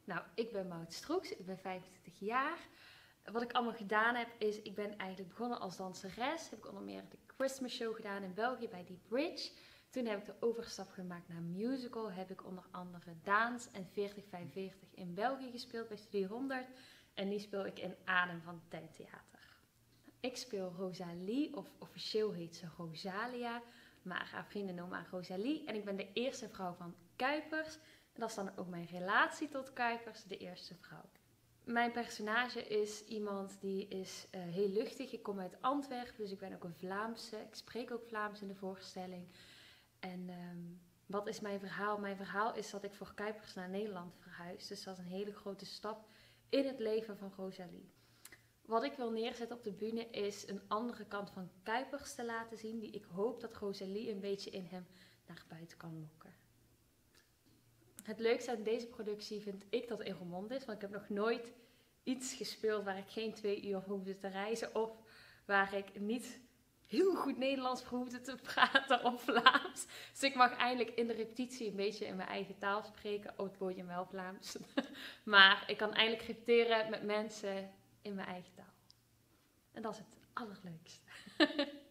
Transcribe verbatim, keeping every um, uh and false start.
Nou, ik ben Maud Stroeks, ik ben vijfentwintig jaar. Wat ik allemaal gedaan heb is, ik ben eigenlijk begonnen als danseres. Heb ik onder meer de Christmas show gedaan in België bij die Bridge. Toen heb ik de overstap gemaakt naar musical. Heb ik onder andere Daans en veertig vijfenveertig in België gespeeld bij Studio honderd. En nu speel ik in Adem van het Tuintheater. Ik speel Rosalie, of officieel heet ze Rosalia. Maar haar vrienden noemen haar Rosalie. En ik ben de eerste vrouw van Kuipers. En dat is dan ook mijn relatie tot Kuipers, de eerste vrouw. Mijn personage is iemand die is uh, heel luchtig. Ik kom uit Antwerpen, dus ik ben ook een Vlaamse. Ik spreek ook Vlaams in de voorstelling. En um, wat is mijn verhaal? Mijn verhaal is dat ik voor Kuipers naar Nederland verhuis. Dus dat is een hele grote stap in het leven van Rosalie. Wat ik wil neerzetten op de bühne is een andere kant van Kuipers te laten zien. Die ik hoop dat Rosalie een beetje in hem naar buiten kan lokken. Het leukste aan deze productie vind ik dat in Roermond is. Want ik heb nog nooit iets gespeeld waar ik geen twee uur hoefde te reizen. Of waar ik niet heel goed Nederlands hoefde te praten of Vlaams. Dus ik mag eigenlijk in de repetitie een beetje in mijn eigen taal spreken. Oh, het woordje wel Vlaams. Maar ik kan eigenlijk repeteren met mensen in mijn eigen taal. En dat is het allerleukste.